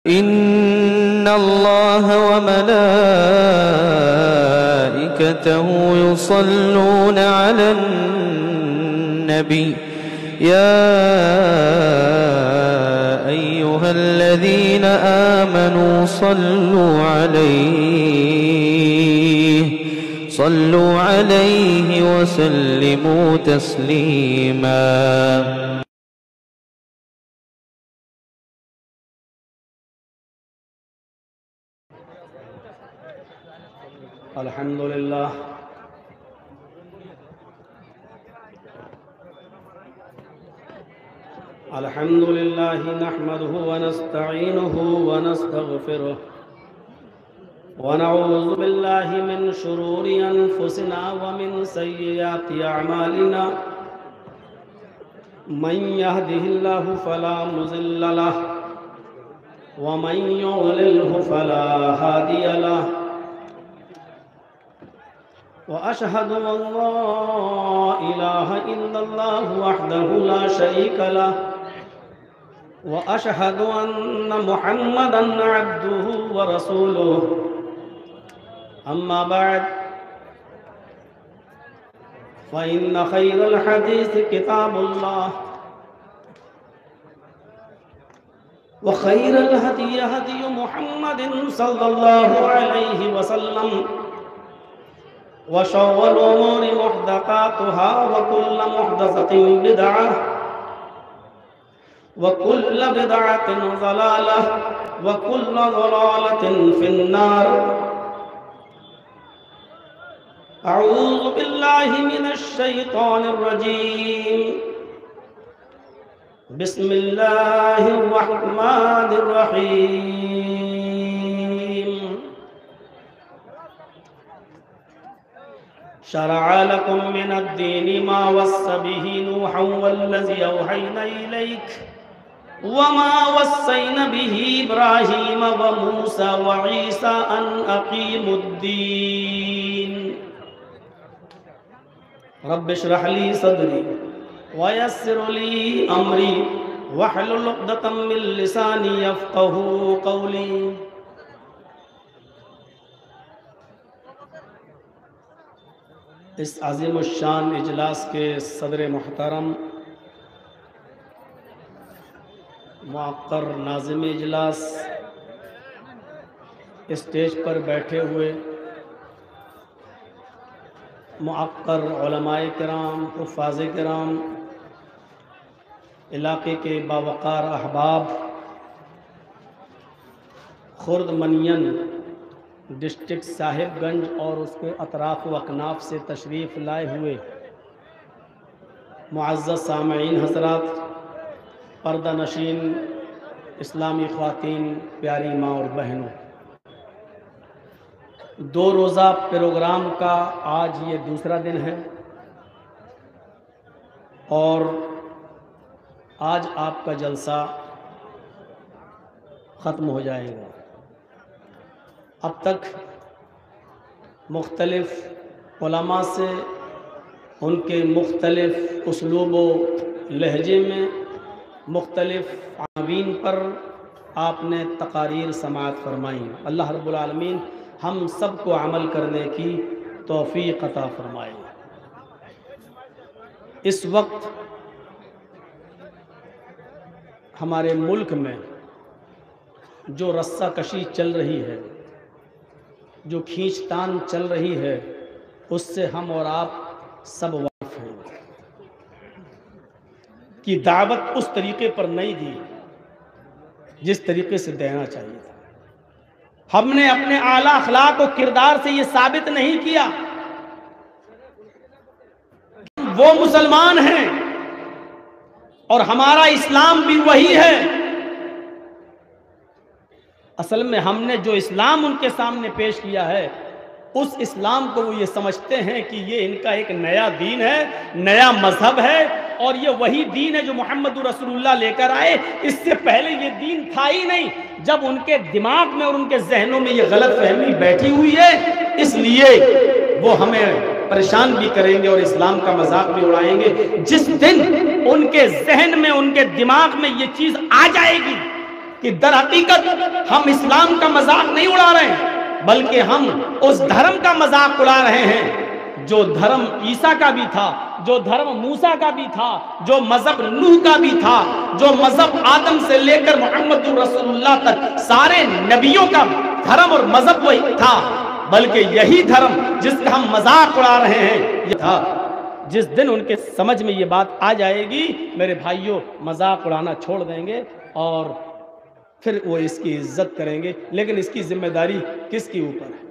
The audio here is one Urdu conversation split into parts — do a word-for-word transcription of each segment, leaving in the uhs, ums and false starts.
إن الله وملائكته يصلون على النبي يا أيها الذين آمنوا صلوا عليه صلوا عليه وسلموا تسليما. الحمد لله الحمد لله نحمده ونستعينه ونستغفره ونعوذ بالله من شرور أنفسنا ومن سيئات أعمالنا من يهده الله فلا مضل له ومن يضلله فلا هادي له وأشهد أن لا إله إلا الله وحده لا شريك له وأشهد أن محمدًا عبده ورسوله. أما بعد فإن خير الحديث كتاب الله وخير الهدي هدي محمد صلى الله عليه وسلم وشر الأمور محدثاتها وكل محدثة بدعة وكل بدعة ضلالة وكل ضلالة في النار. أعوذ بالله من الشيطان الرجيم. بسم الله الرحمن الرحيم. شرع لكم من الدين ما وصى به نوحا والذي أوحينا إليك وما وصينا به إبراهيم وموسى وعيسى أن أقيموا الدين. رب اشرح لي صدري ويسر لي أمري واحلل عقدة من لساني يفقهوا قولي. اس عظیم الشان اجلاس کے صدر محترم، معقر ناظم اجلاس، اسٹیج پر بیٹھے ہوئے معقر علماء کرام، حفاظ کرام، علاقے کے باوقار احباب، خرد منین ڈسٹرکٹ صاحب گنج اور اس کے اطراف و اکناف سے تشریف لائے ہوئے معزز سامعین حضرات، پردہ نشین اسلامی خواتین، پیاری ماں اور بہنوں، دو روزہ پروگرام کا آج یہ دوسرا دن ہے اور آج آپ کا جلسہ ختم ہو جائے گا. اب تک مختلف علماء سے ان کے مختلف اسلوب و لہجے میں مختلف عناوین پر آپ نے تقاریر سماعت فرمائی. اللہ رب العالمین ہم سب کو عمل کرنے کی توفیق عطا فرمائے. اس وقت ہمارے ملک میں جو رسہ کشی چل رہی ہے، جو کھینچ تان چل رہی ہے، اس سے ہم اور آپ سب واقف ہیں کہ دعوت اس طریقے پر نہیں دی جس طریقے سے دینا چاہیے تھا. ہم نے اپنے اعلیٰ اخلاق و کردار سے یہ ثابت نہیں کیا وہ مسلمان ہیں اور ہمارا اسلام بھی وہی ہے. اصل میں ہم نے جو اسلام ان کے سامنے پیش کیا ہے، اس اسلام کو وہ یہ سمجھتے ہیں کہ یہ ان کا ایک نیا دین ہے، نیا مذہب ہے، اور یہ وہی دین ہے جو محمد رسول اللہ لے کر آئے. اس سے پہلے یہ دین تھا ہی نہیں. جب ان کے دماغ میں اور ان کے ذہنوں میں یہ غلط فہمی بیٹھی ہوئی ہے، اس لیے وہ ہمیں پریشان بھی کریں گے اور اسلام کا مذاق بھی اڑائیں گے. جس دن ان کے ذہن میں، ان کے دماغ میں یہ چیز آ جائے گی کہ در حقیقت ہم اسلام کا مذاق نہیں اڑا رہے ہیں، بلکہ ہم اس دھرم کا مذاق اڑا رہے ہیں جو دھرم عیسیٰ کا بھی تھا، جو دھرم موسیٰ کا بھی تھا، جو مذہب نوح کا بھی تھا، جو مذہب آدم سے لے کر محمد رسول اللہ تک سارے نبیوں کا دھرم اور مذہب وہی تھا، بلکہ یہی دھرم جس کا ہم مذاق اڑا رہے ہیں یہ تھا۔ جس دن ان کے سمجھ میں یہ بات آ جائے گی میرے بھائیوں، مذاق اڑانا چھوڑ دیں گے اور پھر وہ اس کی عزت کریں گے، لیکن اس کی ذمہ داری کس کے اوپر ہے؟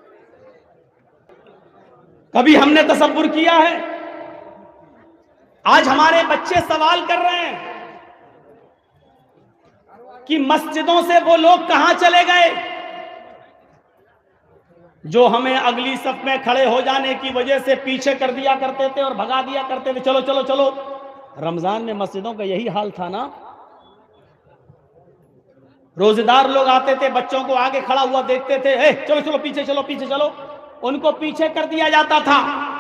کبھی ہم نے تصور کیا ہے؟ آج ہمارے بچے سوال کر رہے ہیں کہ مسجدوں سے وہ لوگ کہاں چلے گئے جو ہمیں اگلی صف میں کھڑے ہو جانے کی وجہ سے پیچھے کر دیا کرتے تھے اور بھگا دیا کرتے تھے، چلو چلو چلو۔ رمضان میں مسجدوں کا یہی حال تھا نا، روزے دار لوگ آتے تھے، بچوں کو آگے کھڑا ہوا دیکھتے تھے، اے چلو چلو پیچھے چلو پیچھے چلو، ان کو پیچھے کر دیا جاتا تھا۔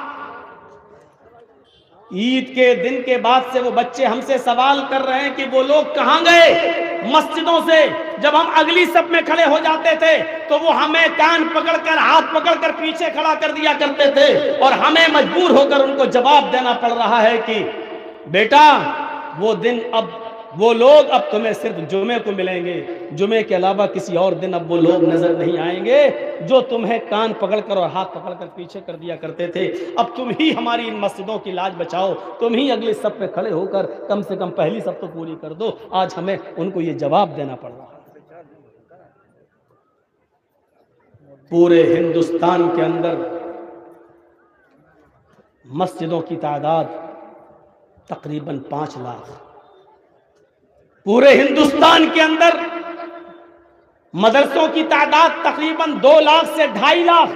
عید کے دن کے بعد سے وہ بچے ہم سے سوال کر رہے ہیں کہ وہ لوگ کہاں گئے مسجدوں سے؟ جب ہم اگلی صف میں کھڑے ہو جاتے تھے تو وہ ہمیں کان پکڑ کر ہاتھ پکڑ کر پیچھے کھڑا کر دیا کرتے تھے، اور ہمیں مجبور ہو کر ان کو جواب دینا پڑ رہا ہے کہ بیٹا وہ دن اب وہ لوگ اب تمہیں صرف جمعے کو ملیں گے، جمعے کے علاوہ کسی اور دن اب وہ لوگ نظر نہیں آئیں گے جو تمہیں کان پکڑ کر اور ہاتھ پکڑ کر پیچھے کر دیا کرتے تھے۔ اب تم ہی ہماری ان مسجدوں کی لاج بچاؤ، تم ہی اگلی صف پہ کھڑے ہو کر کم سے کم پہلی صف تو پوری کر دو۔ آج ہمیں ان کو یہ جواب دینا پڑ رہا ہے۔ پورے ہندوستان کے اندر مسجدوں کی تعداد تقریباً پانچ لاکھ، پورے ہندوستان کے اندر مدرسوں کی تعداد تقریباً دو لاکھ سے ڈھائی لاکھ،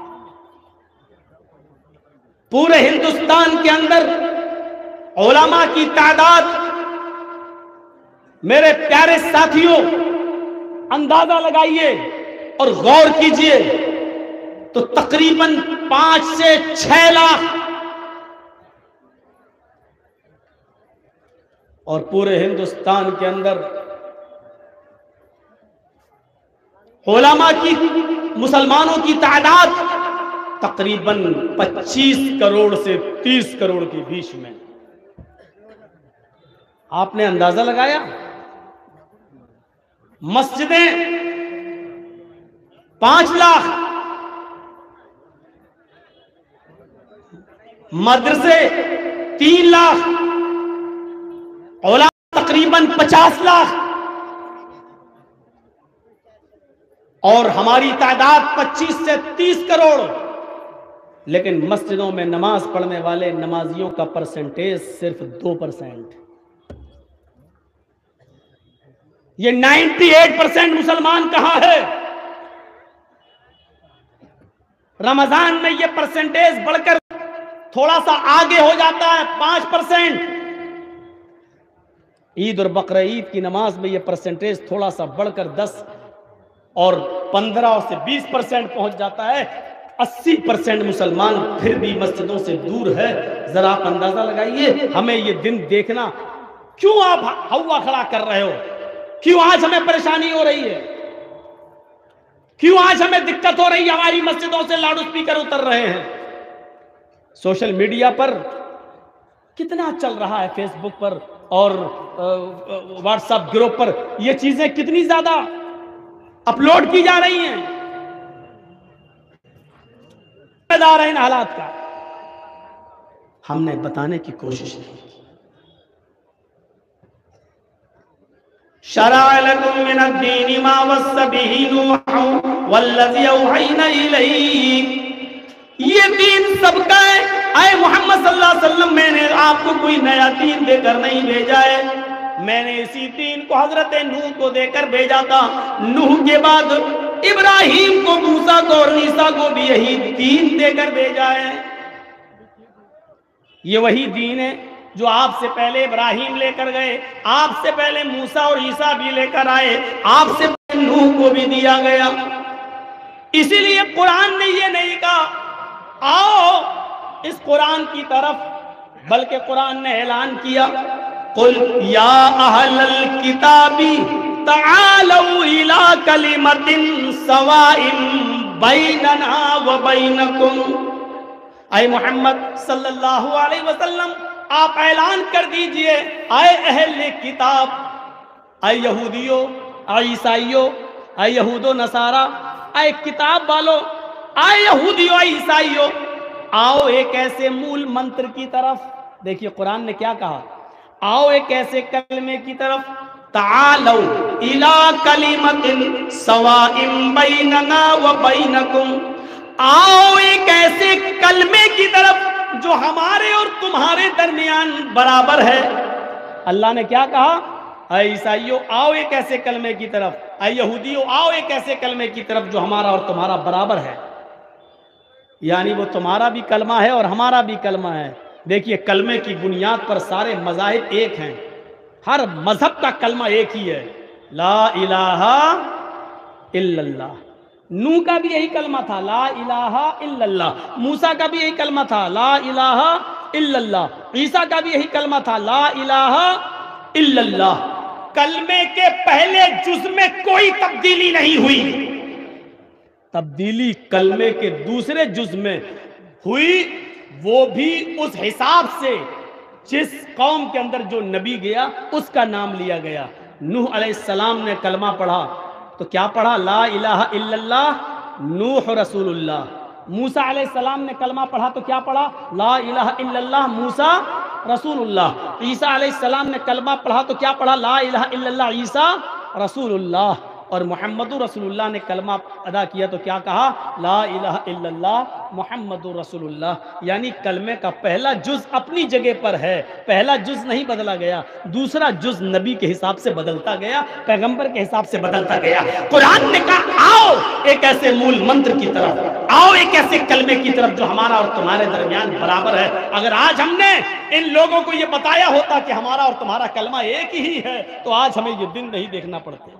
پورے ہندوستان کے اندر علماء کی تعداد، میرے پیارے ساتھیوں اندازہ لگائیے اور غور کیجئے تو تقریباً پانچ سے چھ لاکھ، اور پورے ہندوستان کے اندر علماء کی مسلمانوں کی تعداد تقریباً پچیس کروڑ سے تیس کروڑ کے بیچ میں۔ آپ نے اندازہ لگایا؟ مسجدیں پانچ لاکھ، مدرسے تین لاکھ، علماء تقریباً پچاس لاکھ، اور ہماری تعداد پچیس سے تیس کروڑ، لیکن مسجدوں میں نماز پڑھنے والے نمازیوں کا پرسنٹیج صرف دو پرسنٹ۔ یہ نائنٹی ایٹ پرسنٹ مسلمان کہاں ہے؟ رمضان میں یہ پرسنٹیج بڑھ کر تھوڑا سا آگے ہو جاتا ہے، پانچ پرسنٹ۔ عید اور بقرہ عید کی نماز میں یہ پرسنٹیج تھوڑا سا بڑھ کر دس اور پندرہ سے بیس پرسنٹ پہنچ جاتا ہے۔ اسی پرسنٹ مسلمان پھر بھی مسجدوں سے دور ہے۔ ذرا آپ اندازہ لگائیے، ہمیں یہ دن دیکھنا، کیوں آپ ہوا کھڑا کر رہے ہو؟ کیوں آج ہمیں پریشانی ہو رہی ہے؟ کیوں آج ہمیں دقت ہو رہی ہے؟ ہماری مسجدوں سے لاؤڈ اسپیکر اتر رہے ہیں، سوشل میڈیا پر کتنا چل رہا ہے، فیس بک پر اور واٹس ایپ گروپ پر یہ چیزیں کتنی زیادہ اپلوڈ کی جا رہی ہیں۔ دار ان حالات کا ہم نے بتانے کی کوشش نہیں کی۔ شرع لکم من الدین ما وصى به نوحا والذی اوحینا الیک، یہ دین سب کا ہے۔ اے محمد صلی اللہ علیہ وسلم، میں نے آپ کو کوئی نیا دین دے کر نہیں بھیجا ہے، میں نے اسی دین کو حضرت نوح کو دے کر بھیجا تھا۔ نوح کے بعد ابراہیم کو، موسیٰ کو اور عیسیٰ کو بھی یہی دین دے کر بھیجا ہے۔ یہ وہی دین ہے جو آپ سے پہلے ابراہیم لے کر گئے، آپ سے پہلے موسیٰ اور عیسیٰ بھی لے کر آئے، آپ سے پہلے نوح کو بھی دیا گیا۔ اسی لیے قرآن نے یہ نہیں کہا آؤ اس قرآن کی طرف، بلکہ قرآن نے اعلان کیا قل یا اہل الکتاب تعالوا الی کلمۃ سواء بیننا و بینکم۔ اے محمد صلی اللہ علیہ وسلم آپ اعلان کر دیجئے، اے اہل کتاب، اے یہودیوں، اے عیسائیوں، اے یہود و نصارہ، اے کتاب والو، اے یہودیوں، اے عیسائیوں، آؤ ایک ایسے مول منتر کی طرف۔ دیکھیے قرآن نے کیا کہا، آؤ ایک ایسے کلمے کی طرف، تعالوا الی کلمۃ سواء بیننا و بینکم، آؤ ایک ایسے کلمے کی طرف جو ہمارے اور تمہارے درمیان برابر ہے۔ اللہ نے کیا کہا، اے عیسائیوں آؤ ایک ایسے کلمے کی طرف، اے یہودیوں آؤ ایک ایسے کلمے کی طرف جو ہمارا اور تمہارا برابر ہے، یعنی وہ تمہارا بھی کلمہ ہے اور ہمارا بھی کلمہ ہے۔ دیکھیے کلمے کی بنیاد پر سارے مذاہب ایک ہیں، ہر مذہب کا کلمہ ایک ہی ہے، لا الہ الا اللہ۔ نوح کا بھی یہی کلمہ تھا، لا الہ الا اللہ۔ موسیٰ کا بھی یہی کلمہ تھا، لا الہ الا اللہ۔ عیسیٰ کا بھی یہی کلمہ تھا، لا الہ الا اللہ۔ کلمے کے پہلے جز میں کوئی تبدیلی نہیں ہوئی، تبدیلی کلمے کے دوسرے جز میں ہوئی، وہ بھی اس حساب سے جس قوم کے اندر جو نبی گیا اس کا نام لیا گیا۔ نوح علیہ السلام نے کلمہ پڑھا تو کیا پڑھا، لا الہ الا اللہ نوح رسول اللہ۔ موسیٰ علیہ السلام نے کلمہ پڑھا تو کیا پڑھا، لا الہ الا اللہ موسیٰ رسول اللہ۔ عیسیٰ علیہ السلام نے کلمہ پڑھا تو کیا پڑھا، لا الہ الا اللہ عیسیٰ رسول اللہ۔ اور محمد رسول اللہ نے کلمہ ادا کیا تو کیا کہا، لا الہ الا اللہ محمد رسول اللہ۔ یعنی کلمے کا پہلا جز اپنی جگہ پر ہے، پہلا جز نہیں بدلا گیا، دوسرا جز نبی کے حساب سے بدلتا گیا، پیغمبر کے حساب سے بدلتا گیا۔ قرآن نے کہا آؤ ایک ایسے مول منتر کی طرف، آؤ ایک ایسے کلمے کی طرف جو ہمارا اور تمہارے درمیان برابر ہے۔ اگر آج ہم نے ان لوگوں کو یہ بتایا ہوتا کہ ہمارا اور تمہارا کلمہ ایک ہی ہے تو آج ہمیں یہ دن نہیں دیکھنا پڑتے۔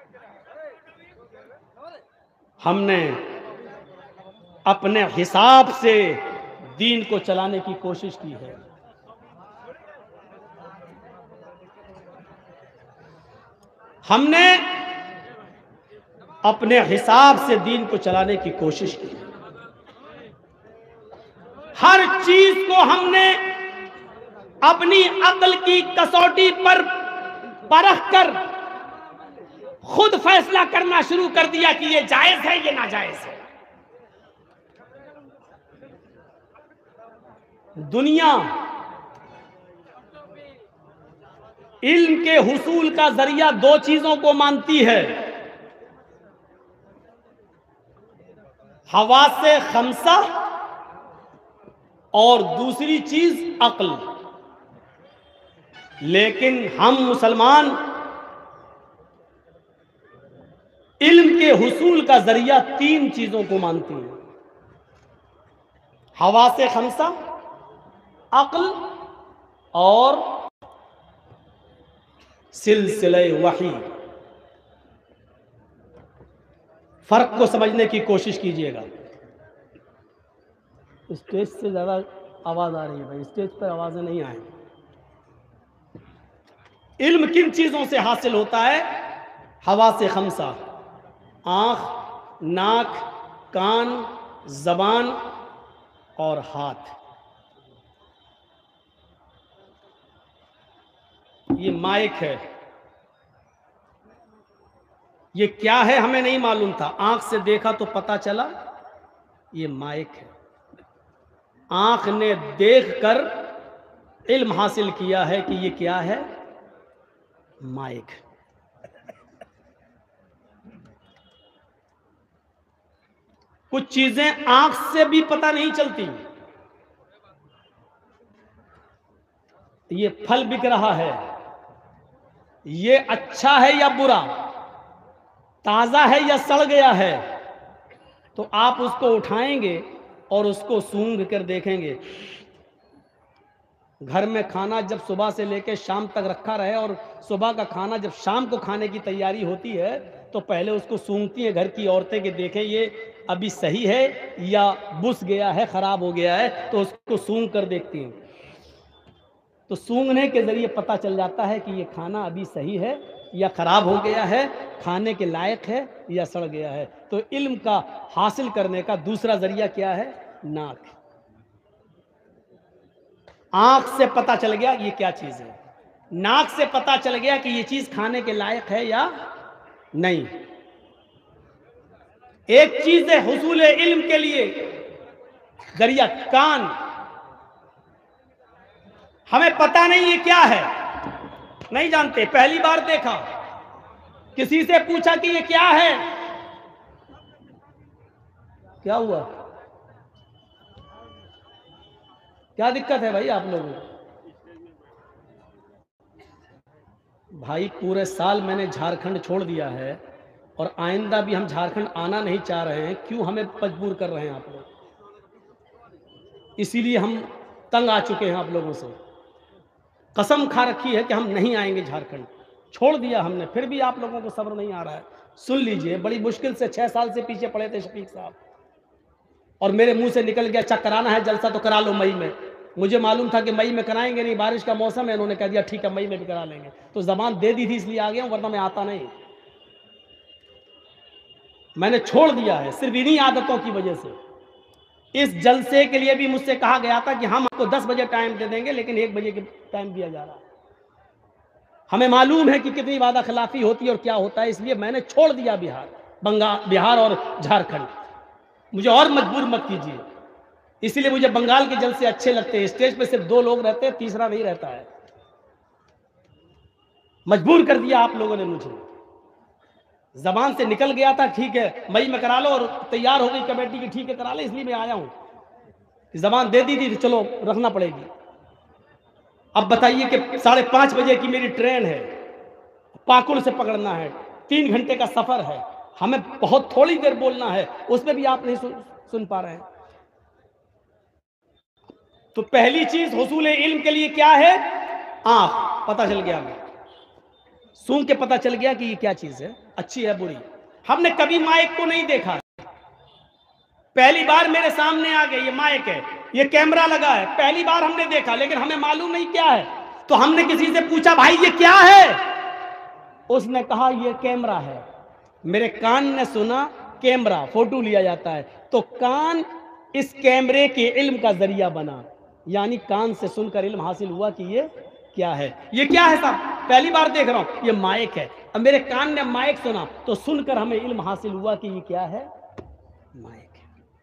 ہم نے اپنے حساب سے دین کو چلانے کی کوشش کی ہے۔ ہم نے اپنے حساب سے دین کو چلانے کی کوشش کی، ہر چیز کو ہم نے اپنی عقل کی کسوٹی پر پرکھ کر خود فیصلہ کرنا شروع کر دیا کہ یہ جائز ہے یہ ناجائز ہے۔ دنیا علم کے حصول کا ذریعہ دو چیزوں کو مانتی ہے، حواس خمسہ اور دوسری چیز عقل۔ لیکن ہم مسلمان علم کے حصول کا ذریعہ تین چیزوں کو مانتے ہیں، حواس خمسہ، عقل اور سلسلہ وحی۔ فرق کو سمجھنے کی کوشش کیجئے گا۔ اسٹیج سے زیادہ آواز آ رہی ہے بھائی، اسٹیج پر آوازیں نہیں آئیں۔ علم کن چیزوں سے حاصل ہوتا ہے، حواس خمسہ، آنکھ، ناک، کان، زبان اور ہاتھ۔ یہ مائک ہے، یہ کیا ہے ہمیں نہیں معلوم تھا، آنکھ سے دیکھا تو پتا چلا یہ مائک ہے۔ آنکھ نے دیکھ کر علم حاصل کیا ہے کہ یہ کیا ہے، مائک۔ کچھ چیزیں آنکھ سے بھی پتہ نہیں چلتی۔ یہ پھل بک رہا ہے، یہ اچھا ہے یا برا، تازہ ہے یا سڑ گیا ہے، تو آپ اس کو اٹھائیں گے اور اس کو سونگھ کر دیکھیں گے۔ گھر میں کھانا جب صبح سے لے کے شام تک رکھا رہے اور صبح کا کھانا جب شام کو کھانے کی تیاری ہوتی ہے تو پہلے اس کو سونگتی ہیں گھر کی عورتیں کہ دیکھیں یہ ابھی صحیح ہے یا بس گیا ہے، خراب ہو گیا ہے، تو اس کو سونگ کر دیکھتی ہیں۔ تو سونگنے کے ذریعے پتہ چل جاتا ہے کہ یہ کھانا ابھی صحیح ہے یا خراب ہو گیا ہے، کھانے کے لائق ہے یا سڑ گیا ہے۔ تو علم کا حاصل کرنے کا دوسرا ذریعہ کیا ہے؟ ناک۔ آنکھ سے پتہ چل گیا یہ کیا چیز ہے، ناک سے پتہ چل گیا کہ یہ چیز کھانے کے لائق ہے یا نہیں۔ ایک چیز ہے حصول علم کے لیے ذریعہ کان، ہمیں پتہ نہیں یہ کیا ہے، نہیں جانتے، پہلی بار دیکھا، کسی سے پوچھا کہ یہ کیا ہے، کیا ہوا؟ کیا دقت ہے بھائی آپ لوگوں کو؟ بھائی پورے سال میں نے جھارکھنڈ چھوڑ دیا ہے اور آئندہ بھی ہم جھارکھنڈ آنا نہیں چاہ رہے ہیں، کیوں ہمیں مجبور کر رہے ہیں آپ لوگ؟ اسی لیے ہم تنگ آ چکے ہیں آپ لوگوں سے، قسم کھا رکھی ہے کہ ہم نہیں آئیں گے جھارکھنڈ، چھوڑ دیا ہم نے، پھر بھی آپ لوگوں کو صبر نہیں آ رہا ہے۔ سن لیجئے، بڑی مشکل سے چھ سال سے پیچھے پڑے تھے شفیق صاحب، اور میرے منہ سے نکل گیا چک کرانا ہے جلسہ تو کرا لو مئی میں۔ مجھے معلوم تھا کہ مئی میں کرائیں گے نہیں، بارش کا موسم ہے، انہوں نے کہہ دیا ٹھیک ہے مئی میں بھی کرا لیں گے، تو زبان دے دی تھی اس لیے آ گیا ہوں، ورنہ میں آتا نہیں۔ میں نے چھوڑ دیا ہے صرف انہی عادتوں کی وجہ سے۔ اس جلسے کے لیے بھی مجھ سے کہا گیا تھا کہ ہم آپ کو دس بجے ٹائم دے دیں گے، لیکن ایک بجے کے ٹائم دیا جا رہا ہے۔ ہمیں معلوم ہے کہ کتنی وعدہ خلافی ہوتی ہے اور کیا ہوتا ہے، اس لیے میں نے چھوڑ دیا بہار بنگال بہار اور جھارکھنڈ۔ مجھے اور مجبور مت کیجیے، اسی لیے مجھے بنگال کے جلسے اچھے لگتے ہیں، اسٹیج پہ صرف دو لوگ رہتے ہیں، تیسرا نہیں رہتا ہے۔ مجبور کر دیا آپ لوگوں نے مجھے، زبان سے نکل گیا تھا ٹھیک ہے مئی میں کرا لو، اور تیار ہو گئی کمیٹی کی ٹھیک ہے کرا لے، اس لیے میں آیا ہوں۔ زبان دے دی تھی تو چلو رکھنا پڑے گی۔ اب بتائیے کہ ساڑھے پانچ بجے کی میری ٹرین ہے، پاکڑ سے پکڑنا ہے، تین گھنٹے کا سفر ہے، ہمیں بہت تھوڑی دیر بولنا ہے، اس میں بھی آپ نہیں سن, سن پا رہے ہیں۔ تو پہلی چیز حصول علم کے لیے کیا ہے؟ آنکھ، پتہ چل گیا ہمیں، سن کے پتہ چل گیا کہ یہ کیا چیز ہے، اچھی ہے بری۔ ہم نے کبھی مائک کو نہیں دیکھا، پہلی بار میرے سامنے آ گئے یہ مائک ہے، یہ کیمرہ لگا ہے، پہلی بار ہم نے دیکھا، لیکن ہمیں معلوم نہیں کیا ہے۔ تو ہم نے کسی سے پوچھا بھائی یہ کیا ہے، اس نے کہا یہ کیمرہ ہے۔ میرے کان نے سنا کیمرہ، فوٹو لیا جاتا ہے، تو کان اس کیمرے کے علم کا ذریعہ بنا، یعنی کان سے سن کر علم حاصل ہوا کہ یہ کیا ہے۔ یہ کیا ہے صاحب؟ پہلی بار دیکھ رہا ہوں، یہ مائک ہے۔ اب میرے کان نے مائک سنا تو سن کر ہمیں علم حاصل ہوا کہ یہ کیا ہے؟ مائک ہے۔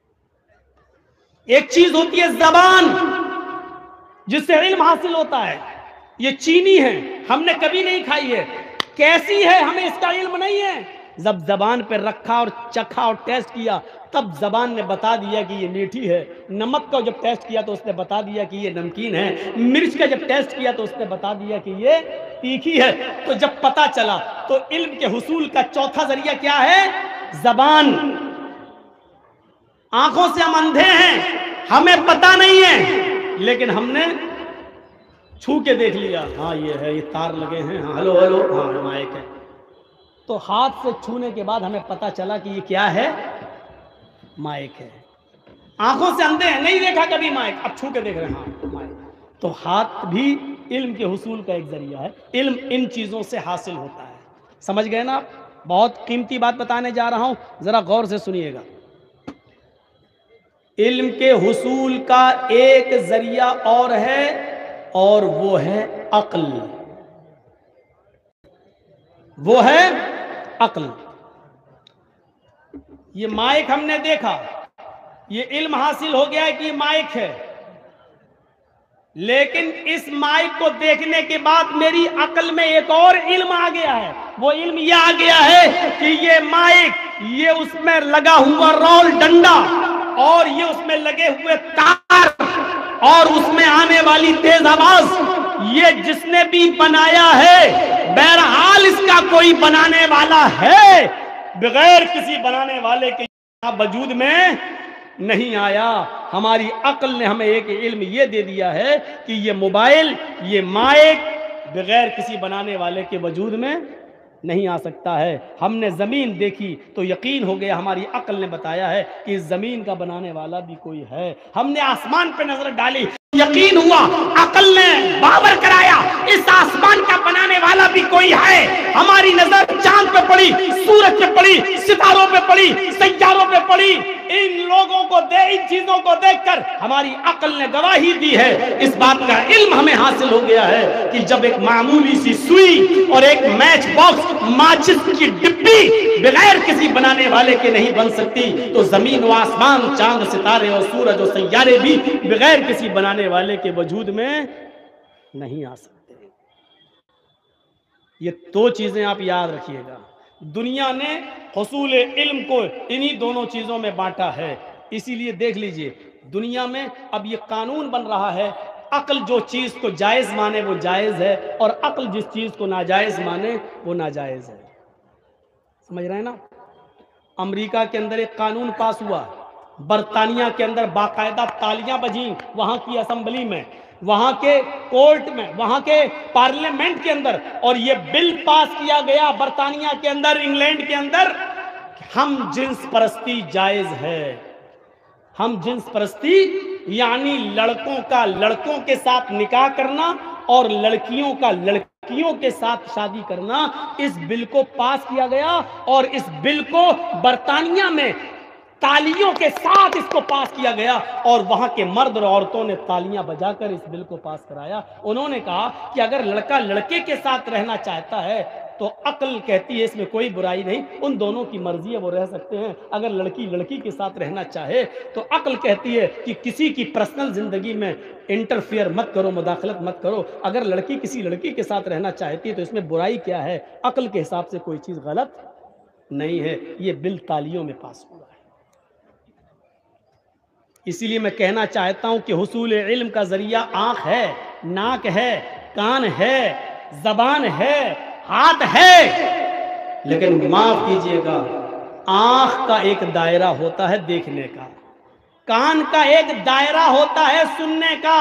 ایک چیز ہوتی ہے زبان، جس سے علم حاصل ہوتا ہے، یہ چینی ہے، ہم نے کبھی نہیں کھائی ہے، کیسی ہے ہمیں اس کا علم نہیں ہے۔ جب زبان پہ رکھا اور چکھا اور ٹیسٹ کیا تب زبان نے بتا دیا کہ یہ میٹھی ہے۔ نمک کا جب ٹیسٹ کیا تو اس نے بتا دیا کہ یہ نمکین ہے۔ مرچ کا جب ٹیسٹ کیا تو اس نے بتا دیا کہ یہ تیکھی ہے۔ تو جب پتا چلا تو علم کے حصول کا چوتھا ذریعہ کیا ہے؟ زبان۔ آنکھوں سے ہم اندھے ہیں، ہمیں پتا نہیں ہے، لیکن ہم نے چھو کے دیکھ لیا، ہاں یہ ہے، یہ تار لگے ہیں، ہاں ہلو ہلو، ہاں مائک ہے۔ تو ہاتھ سے چھونے کے بعد ہمیں پتا چلا کہ یہ کیا ہے؟ مائک ہے۔ آنکھوں سے اندھے ہیں، نہیں دیکھا کبھی مائک، اب چھو کے دیکھ رہے ہیں، ہاں مائک۔ تو ہاتھ بھی علم کے حصول کا ایک ذریعہ ہے۔ علم ان چیزوں سے حاصل ہوتا ہے۔ سمجھ گئے نا آپ؟ بہت قیمتی بات بتانے جا رہا ہوں، ذرا غور سے سنیے گا۔ علم کے حصول کا ایک ذریعہ اور ہے، اور وہ ہے عقل۔ وہ ہے عقل۔ یہ مائک ہم نے دیکھا، یہ علم حاصل ہو گیا ہے کہ یہ مائک ہے، لیکن اس مائک کو دیکھنے کے بعد میری عقل میں ایک اور علم آ گیا ہے۔ وہ علم یہ آ گیا ہے کہ یہ مائک، یہ اس میں لگا ہوا رول ڈنڈا، اور یہ اس میں لگے ہوئے تار، اور اس میں آنے والی تیز آواز، یہ جس نے بھی بنایا ہے، بہرحال اس کا کوئی بنانے والا ہے، بغیر کسی بنانے والے کے وجود میں نہیں آیا۔ ہماری عقل نے ہمیں ایک علم یہ دے دیا ہے کہ یہ موبائل، یہ مائک بغیر کسی بنانے والے کے وجود میں نہیں آ سکتا ہے۔ ہم نے زمین دیکھی تو یقین ہو گیا، ہماری عقل نے بتایا ہے کہ اس زمین کا بنانے والا بھی کوئی ہے۔ ہم نے آسمان پہ نظر ڈالی یقین ہوا، عقل نے باور کرایا اس آسمان کا بنانے والا بھی کوئی ہے۔ ہماری نظر چاند پہ پڑی، سورج پہ پڑی، ستاروں پہ پڑی، سیاروں پہ پڑی، ان لوگوں کو دے ان چیزوں کو دیکھ کر ہماری عقل نے گواہی دی ہے۔ اس بات کا علم ہمیں حاصل ہو گیا ہے کہ جب ایک معمولی سی سوئی اور ایک میچ باکس ماچس کی ڈبی بغیر کسی بنانے والے کے نہیں بن سکتی، تو زمین و آسمان، چاند، ستارے اور سورج اور سیارے بھی بغیر کسی بنانے والے کے وجود میں نہیں آ سکتے۔ یہ دو چیزیں آپ یاد رکھیے گا، دنیا نے حصول علم کو انہی دونوں چیزوں میں بانٹا ہے۔ اسی لیے دیکھ لیجئے دنیا میں اب یہ قانون بن رہا ہے، عقل جو چیز کو جائز مانے وہ جائز ہے، اور عقل جس چیز کو ناجائز مانے وہ ناجائز ہے۔ سمجھ رہے ہیں نا؟ امریکہ کے اندر ایک قانون پاس ہوا، برطانیہ کے اندر باقاعدہ تالیاں بجیں، وہاں کی اسمبلی میں، وہاں کے کورٹ میں، وہاں کے پارلیمنٹ کے اندر، اور یہ بل پاس کیا گیا برطانیہ کے اندر، انگلینڈ کے اندر، ہم جنس پرستی جائز ہے۔ ہم جنس پرستی یعنی لڑکوں کا لڑکوں کے ساتھ نکاح کرنا اور لڑکیوں کا لڑکیوں کے ساتھ شادی کرنا، اس بل کو پاس کیا گیا، اور اس بل کو برطانیہ میں تالیوں کے ساتھ اس کو پاس کیا گیا، اور وہاں کے مرد اور عورتوں نے تالیاں بجا کر اس بل کو پاس کرایا۔ انہوں نے کہا کہ اگر لڑکا لڑکے کے ساتھ رہنا چاہتا ہے تو عقل کہتی ہے اس میں کوئی برائی نہیں، ان دونوں کی مرضی ہے، وہ رہ سکتے ہیں۔ اگر لڑکی لڑکی کے ساتھ رہنا چاہے تو عقل کہتی ہے کہ کسی کی پرسنل زندگی میں انٹرفیئر مت کرو، مداخلت مت کرو۔ اگر لڑکی کسی لڑکی کے ساتھ رہنا چاہتی ہے تو اس میں برائی کیا ہے؟ عقل کے حساب سے کوئی چیز غلط نہیں ہے۔ یہ بل تالیوں میں پاس ہوا ہے۔ اسی لیے میں کہنا چاہتا ہوں کہ حصول علم کا ذریعہ آنکھ ہے، ناک ہے، کان ہے، زبان ہے، ہاتھ ہے، لیکن معاف کیجئے گا، آنکھ کا ایک دائرہ ہوتا ہے دیکھنے کا، کان کا ایک دائرہ ہوتا ہے سننے کا۔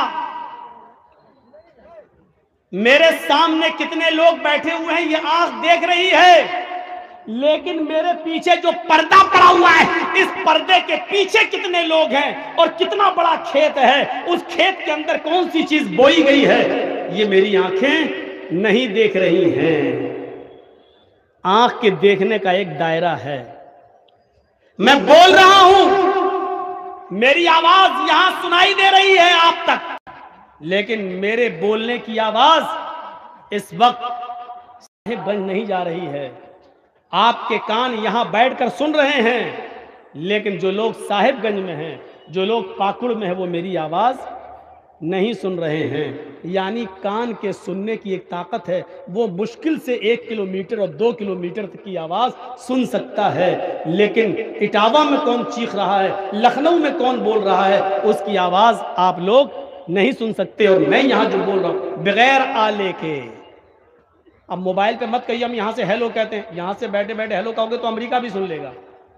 میرے سامنے کتنے لوگ بیٹھے ہوئے ہیں، یہ آنکھ دیکھ رہی ہے، لیکن میرے پیچھے جو پردہ پڑا ہوا ہے، اس پردے کے پیچھے کتنے لوگ ہیں اور کتنا بڑا کھیت ہے، اس کھیت کے اندر کون سی چیز بوئی گئی ہے، یہ میری آنکھیں نہیں دیکھ رہی ہیں۔ آنکھ کے دیکھنے کا ایک دائرہ ہے۔ میں بول رہا ہوں، میری آواز یہاں سنائی دے رہی ہے آپ تک، لیکن میرے بولنے کی آواز اس وقت صاحب گنج نہیں جا رہی ہے۔ آپ کے کان یہاں بیٹھ کر سن رہے ہیں، لیکن جو لوگ صاحب گنج میں ہیں، جو لوگ پاکڑ میں ہیں، وہ میری آواز نہیں سن رہے ہیں۔ یعنی کان کے سننے کی ایک طاقت ہے، وہ مشکل سے ایک کلومیٹر اور دو کلومیٹر تک کی آواز سن سکتا ہے، لیکن اٹاوا میں کون چیخ رہا ہے، لکھنؤ میں کون بول رہا ہے، اس کی آواز آپ لوگ نہیں سن سکتے۔ اور میں یہاں جو بول رہا ہوں بغیر آلے کے، اب موبائل پہ مت کہیے ہم یہاں سے ہیلو کہتے ہیں، یہاں سے بیٹھے بیٹھے ہیلو کہو گے تو امریکہ بھی سن لے گا۔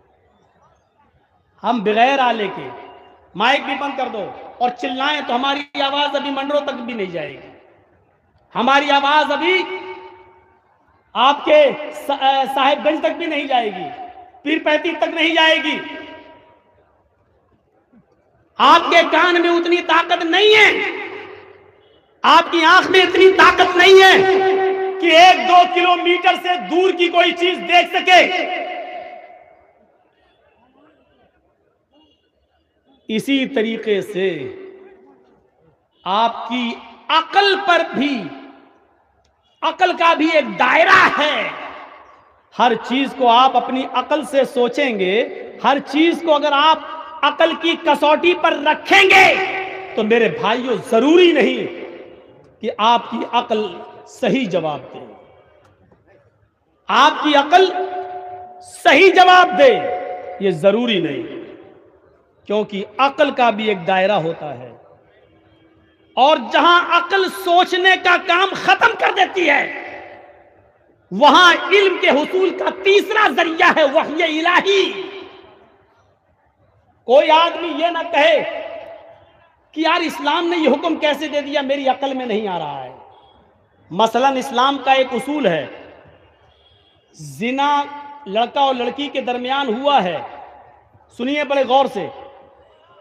ہم بغیر آلے کے، مائک بھی بند کر دو اور چلائیں تو ہماری آواز ابھی منڈرو تک بھی نہیں جائے گی، ہماری آواز ابھی آپ کے صاحب گنج تک بھی نہیں جائے گی، پیر پیتی تک نہیں جائے گی۔ آپ کے کان میں اتنی طاقت نہیں ہے، آپ کی آنکھ میں اتنی طاقت نہیں ہے کہ ایک دو کلومیٹر سے دور کی کوئی چیز دیکھ سکے۔ اسی طریقے سے آپ کی عقل پر بھی، عقل کا بھی ایک دائرہ ہے۔ ہر چیز کو آپ اپنی عقل سے سوچیں گے، ہر چیز کو اگر آپ عقل کی کسوٹی پر رکھیں گے تو میرے بھائیوں ضروری نہیں کہ آپ کی عقل صحیح جواب دے، آپ کی عقل صحیح جواب دے، یہ ضروری نہیں، کیونکہ عقل کا بھی ایک دائرہ ہوتا ہے، اور جہاں عقل سوچنے کا کام ختم کر دیتی ہے وہاں علم کے حصول کا تیسرا ذریعہ ہے وحی الہی۔ کوئی آدمی یہ نہ کہے کہ یار اسلام نے یہ حکم کیسے دے دیا، میری عقل میں نہیں آ رہا ہے۔ مثلا اسلام کا ایک اصول ہے، زنا لڑکا اور لڑکی کے درمیان ہوا ہے، سنیے بڑے غور سے،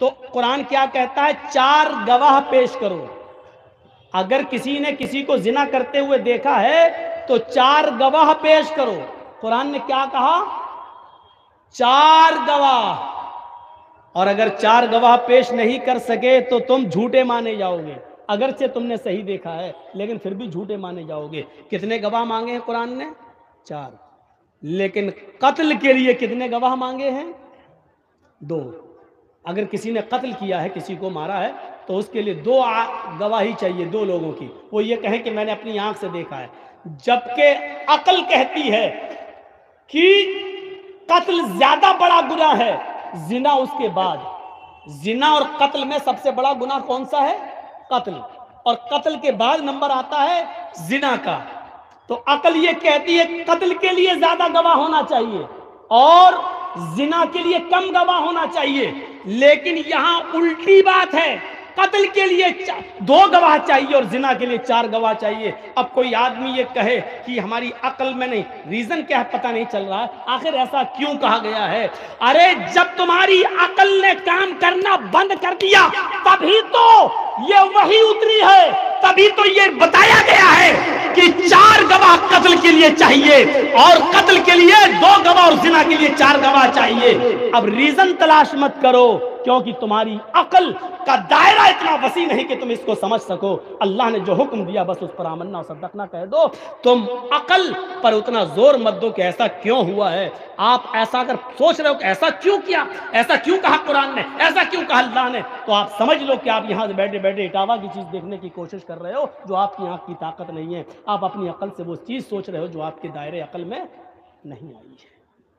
تو قرآن کیا کہتا ہے؟ چار گواہ پیش کرو. اگر کسی نے کسی کو زنا کرتے ہوئے دیکھا ہے تو چار گواہ پیش کرو. قرآن نے کیا کہا؟ چار گواہ. اور اگر چار گواہ پیش نہیں کر سکے تو تم جھوٹے مانے جاؤ گے. اگرچہ تم نے صحیح دیکھا ہے لیکن پھر بھی جھوٹے مانے جاؤ گے. کتنے گواہ مانگے ہیں قرآن نے؟ چار. لیکن قتل کے لیے کتنے گواہ مانگے ہیں؟ دو. اگر کسی نے قتل کیا ہے، کسی کو مارا ہے، تو اس کے لیے دو گواہی چاہیے، دو لوگوں کی. وہ یہ کہیں کہ میں نے اپنی آنکھ سے دیکھا ہے. جبکہ عقل کہتی ہے کہ قتل زیادہ بڑا گناہ ہے زنا اس کے بعد. زنا اور قتل میں سب سے بڑا گناہ کون سا ہے؟ قتل. اور قتل کے بعد نمبر آتا ہے زنا کا. تو عقل یہ کہتی ہے قتل کے لیے زیادہ گواہ ہونا چاہیے اور زنا کے لیے کم گواہ ہونا چاہیے. لیکن یہاں الٹی بات ہے. قتل کے لیے دو گواہ چاہیے اور زنا کے لیے چار گواہ چاہیے. اب کوئی آدمی یہ کہے کہ ہماری عقل میں نہیں، ریزن کیا ہے پتہ نہیں چل رہا ہے، آخر ایسا کیوں کہا گیا ہے؟ ارے جب تمہاری عقل نے کام کرنا بند کر دیا تبھی تو یہ وحی اتری ہے، تبھی تو یہ بتایا گیا ہے کہ چار گواہ قتل کے لیے چاہیے اور قتل کے لیے دو گواہ اور زنا کے لیے چار گواہ چاہیے. اب ریزن تلاش مت کرو کیونکہ تمہاری عقل کا دائرہ اتنا وسیع نہیں کہ تم اس کو سمجھ سکو. اللہ نے جو حکم دیا بس اس پر آمنا و صدقنا کہہ دو. تم عقل پر اتنا زور مت دو کہ ایسا کیوں ہوا ہے. آپ ایسا اگر سوچ رہے ہو کہ ایسا کیوں کیا، ایسا کیوں کہا قرآن نے، ایسا کیوں کہا اللہ نے، تو آپ سمجھ لو کہ آپ یہاں سے بیٹھے بیٹھے اٹاوا کی چیز دیکھنے کی کوشش کر رہے ہو جو آپ کی آنکھ کی طاقت نہیں ہے. آپ اپنی عقل سے وہ چیز سوچ رہے ہو جو آپ کے دائرے عقل میں نہیں آئی ہے.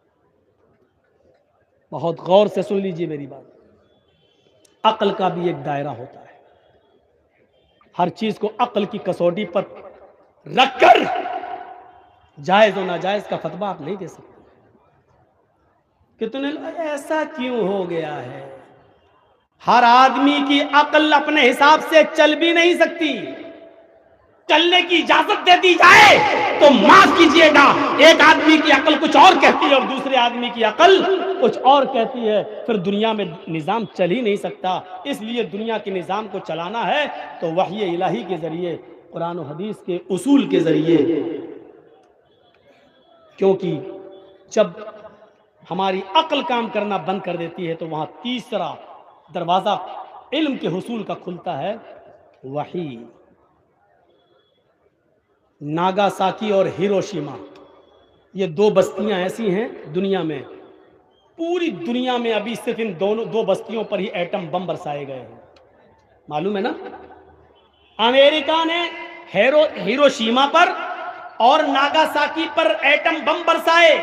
بہت غور سے سن لیجئے میری بات. عقل کا بھی ایک دائرہ ہوتا ہے. ہر چیز کو عقل کی کسوٹی پر رکھ کر جائز و ناجائز کا فتویٰ آپ نہیں دے سکتے. کتنے ایسا کیوں ہو گیا ہے؟ ہر آدمی کی عقل اپنے حساب سے چل بھی نہیں سکتی. چلنے کی اجازت دے دی جائے تو معاف کیجئے گا ایک آدمی کی عقل کچھ اور کہتی ہے اور دوسرے آدمی کی عقل کچھ اور کہتی ہے، پھر دنیا میں نظام چل ہی نہیں سکتا. اس لیے دنیا کے نظام کو چلانا ہے تو وحی الہی کے ذریعے، قرآن و حدیث کے اصول کے ذریعے. کیونکہ جب ہماری عقل کام کرنا بند کر دیتی ہے تو وہاں تیسرا دروازہ علم کے حصول کا کھلتا ہے، وحی. ناگاساکی اور ہیروشیما یہ دو بستیاں ایسی ہیں دنیا میں، پوری دنیا میں ابھی صرف ان دونوں دو بستیوں پر ہی ایٹم بم برسائے گئے ہیں. معلوم ہے نا؟ امریکہ نے ہیرو ہیروشیما پر اور ناگاساکی پر ایٹم بم برسائے،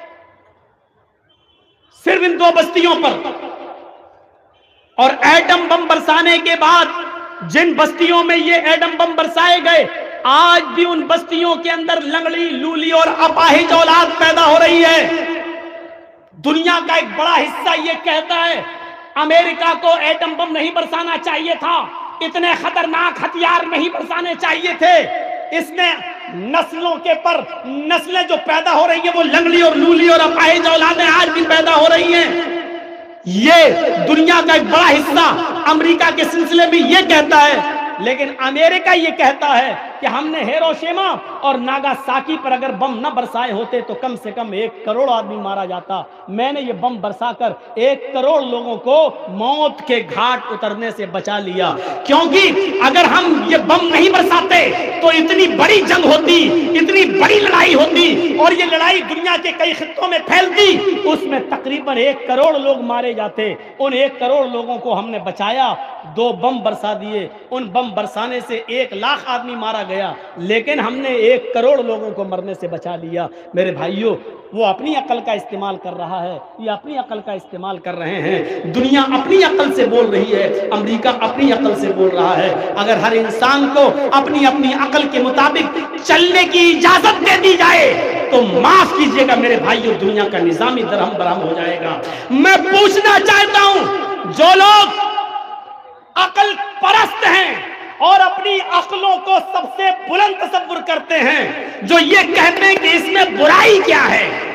صرف ان دو بستیوں پر. اور ایٹم بم برسانے کے بعد جن بستیوں میں یہ ایٹم بم برسائے گئے آج بھی ان بستیوں کے اندر لنگڑی، لولی اور اپاہج اولاد پیدا ہو رہی ہے. دنیا کا ایک بڑا حصہ یہ کہتا ہے امریکہ کو ایٹم بم نہیں برسانا چاہیے تھا، اتنے خطرناک ہتھیار نہیں برسانے چاہیے تھے. اس نے نسلوں کے پر نسلیں جو پیدا ہو رہی ہیں وہ لنگڑی اور لولی اور اپاہج اولادیں آج بھی پیدا ہو رہی ہیں. یہ دنیا کا ایک بڑا حصہ امریکہ کے سلسلے میں یہ کہتا ہے. لیکن امریکہ یہ کہتا ہے کہ ہم نے ہیروشیما اور ناگاساکی پر اگر بم نہ برسائے ہوتے تو کم سے کم ایک کروڑ آدمی مارا جاتا. میں نے یہ بم برسا کر ایک کروڑ لوگوں کو موت کے گھاٹ اترنے سے بچا لیا. کیونکہ اگر ہم یہ بم نہیں برساتے تو اتنی بڑی جنگ ہوتی، اتنی بڑی لڑائی ہوتی اور یہ لڑائی دنیا کے کئی خطوں میں پھیلتی، اس میں تقریباً ایک کروڑ لوگ مارے جاتے. ان ایک کروڑ لوگوں کو ہم نے بچایا، دو بم برسا دیے. ان بم برسانے سے ایک لاکھ آدمی مارا گیا لیکن ہم نے ایک کروڑ لوگوں کو مرنے سے بچا لیا. میرے بھائیوں، وہ اپنی عقل کا استعمال کر رہا ہے، یہ اپنی عقل کا استعمال کر رہے ہیں. دنیا اپنی عقل سے بول رہی ہے، امریکہ اپنی عقل سے بول رہا ہے. اگر ہر انسان کو اپنی اپنی عقل کے مطابق چلنے کی اجازت دے دی جائے تو معاف کیجئے گا میرے بھائیوں، دنیا کا نظام ہی درہم برہم ہو جائے گا. میں پوچھنا چاہتا ہوں جو لوگ عقل پرست ہیں اور اپنی عقلوں کو سب سے بلند تصور کرتے ہیں، جو یہ کہتے ہیں کہ اس میں برائی کیا ہے،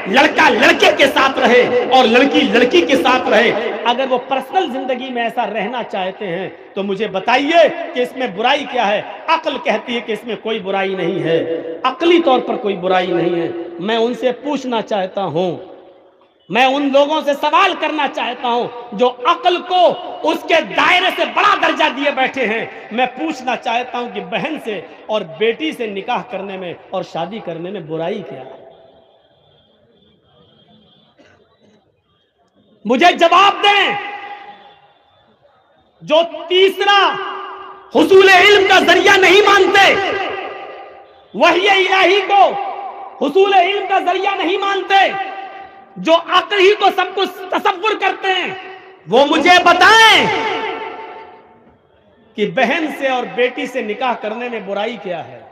لڑکا لڑکے کے ساتھ رہے اور لڑکی لڑکی کے ساتھ رہے۔ اگر وہ پرسنل زندگی میں ایسا رہنا چاہتے ہیں تو مجھے بتائیے کہ اس میں برائی کیا ہے؟ عقل کہتی ہے کہ اس میں کوئی برائی نہیں ہے، عقلی طور پر کوئی برائی نہیں ہے۔ میں ان سے پوچھنا چاہتا ہوں، میں ان لوگوں سے سوال کرنا چاہتا ہوں جو عقل کو اس کے دائرے سے بڑا درجہ دیے بیٹھے ہیں، میں پوچھنا چاہتا ہوں کہ بہن سے اور بیٹی سے نکاح کرنے میں اور شادی کرنے میں برائی کیا ہے؟ مجھے جواب دیں۔ جو تیسرا حصول علم کا ذریعہ نہیں مانتے، وحی الہی کو حصول علم کا ذریعہ نہیں مانتے، جو عقل ہی کو سب کچھ تصور کرتے ہیں، وہ مجھے بتائیں کہ بہن سے اور بیٹی سے نکاح کرنے میں برائی کیا ہے؟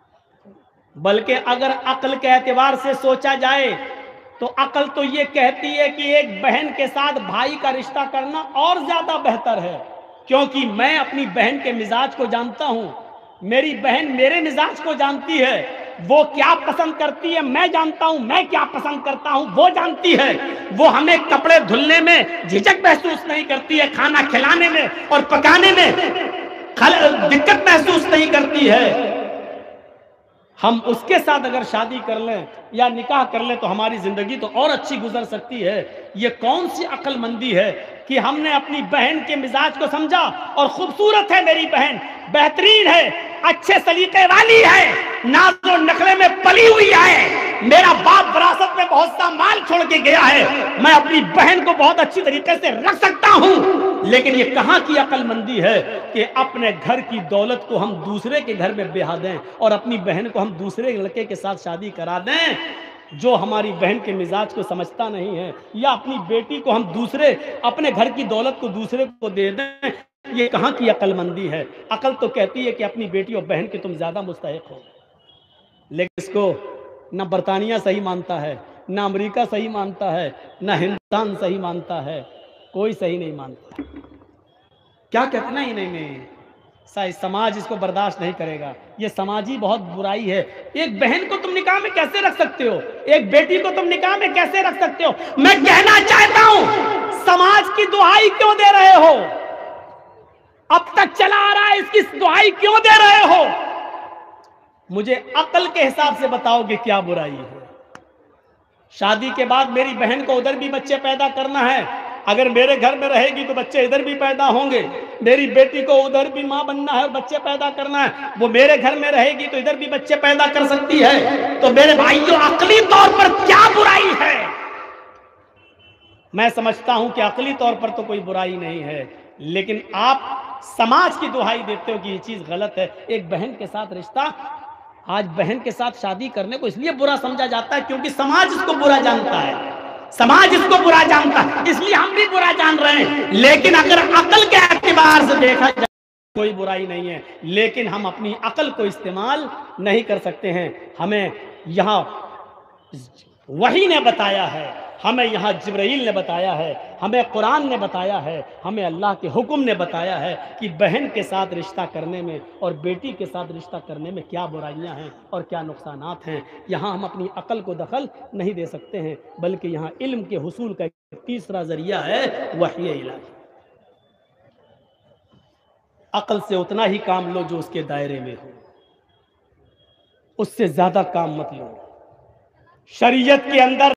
بلکہ اگر عقل کے اعتبار سے سوچا جائے تو عقل تو یہ کہتی ہے کہ ایک بہن کے ساتھ بھائی کا رشتہ کرنا اور زیادہ بہتر ہے، کیونکہ میں اپنی بہن کے مزاج کو جانتا ہوں، میری بہن میرے مزاج کو جانتی ہے، وہ کیا پسند کرتی ہے میں جانتا ہوں، میں کیا پسند کرتا ہوں وہ جانتی ہے، وہ ہمیں کپڑے دھلنے میں جھجک محسوس نہیں کرتی ہے، کھانا کھلانے میں اور پکانے میں دقت محسوس نہیں کرتی ہے۔ ہم اس کے ساتھ اگر شادی کر لیں یا نکاح کر لیں تو ہماری زندگی تو اور اچھی گزر سکتی ہے۔ یہ کون سی عقل مندی ہے کہ ہم نے اپنی بہن کے مزاج کو سمجھا، اور خوبصورت ہے میری بہن، بہترین ہے، اچھے سلیقے والی ہے، ناز و نخرے میں پلی ہوئی ہے، میرا باپ وراثت میں بہت سا مال چھوڑ کے گیا ہے، میں اپنی بہن کو بہت اچھی طریقے سے رکھ سکتا ہوں۔ لیکن یہ کہاں کی عقل مندی ہے کہ اپنے گھر کی دولت کو ہم دوسرے کے گھر میں بیاہ دیں اور اپنی بہن کو ہم دوسرے لڑکے کے ساتھ شادی کرا دیں جو ہماری بہن کے مزاج کو سمجھتا نہیں ہے، یا اپنی بیٹی کو ہم دوسرے اپنے گھر کی دولت کو دوسرے کو دے دیں۔ یہ کہاں کی عقل مندی ہے؟ عقل تو کہتی ہے کہ اپنی بیٹی اور بہن کی تم زیادہ مستحق ہو، لیکن اس کو نہ برطانیہ صحیح مانتا ہے، نہ امریکہ صحیح مانتا ہے، نہ ہندوستان صحیح مانتا ہے، کوئی صحیح نہیں مانتا۔ کیا کہتے نہیں نہیں نہیں سماج اس کو برداشت نہیں کرے گا، یہ سماجی بہت برائی ہے۔ ایک بہن کو تم نکاح میں کیسے رکھ سکتے ہو؟ ایک بیٹی کو تم نکاح میں کیسے رکھ سکتے ہو؟ میں کہنا چاہتا ہوں سماج کی دہائی کیوں دے رہے ہو؟ اب تک چلا آ رہا ہے، اس کی دہائی کیوں دے رہے ہو؟ مجھے عقل کے حساب سے بتاؤ کہ کیا برائی ہے؟ شادی کے بعد میری بہن کو ادھر بھی بچے پیدا کرنا ہے، اگر میرے گھر میں رہے گی تو بچے ادھر بھی پیدا ہوں گے، میری بیٹی کو ادھر بھی ماں بننا ہے اور بچے پیدا کرنا ہے، وہ میرے گھر میں رہے گی تو ادھر بھی بچے پیدا کر سکتی ہے، تو میرے بھائیوں عقلی طور پر کیا برائی ہے؟ میں سمجھتا ہوں کہ عقلی طور پر تو کوئی برائی نہیں ہے، لیکن آپ سماج کی دہائی دیتے ہو کہ یہ چیز غلط ہے۔ ایک بہن کے ساتھ رشتہ، آج بہن کے ساتھ شادی کرنے کو اس لیے برا سمجھا جاتا ہے کیونکہ سماج اس کو برا جانتا ہے، سماج اس کو برا جانتا ہے، اس لیے ہم بھی برا جان رہے ہیں۔ لیکن اگر عقل کے اعتبار سے دیکھا جائے کوئی برائی نہیں ہے، لیکن ہم اپنی عقل کو استعمال نہیں کر سکتے ہیں۔ ہمیں یہاں وحی نے بتایا ہے، ہمیں یہاں جبرائیل نے بتایا ہے، ہمیں قرآن نے بتایا ہے، ہمیں اللہ کے حکم نے بتایا ہے کہ بہن کے ساتھ رشتہ کرنے میں اور بیٹی کے ساتھ رشتہ کرنے میں کیا برائیاں ہیں اور کیا نقصانات ہیں۔ یہاں ہم اپنی عقل کو دخل نہیں دے سکتے ہیں، بلکہ یہاں علم کے حصول کا ایک تیسرا ذریعہ ہے وحی الہی۔ عقل سے اتنا ہی کام لو جو اس کے دائرے میں ہو، اس سے زیادہ کام مت لو۔ شریعت کے اندر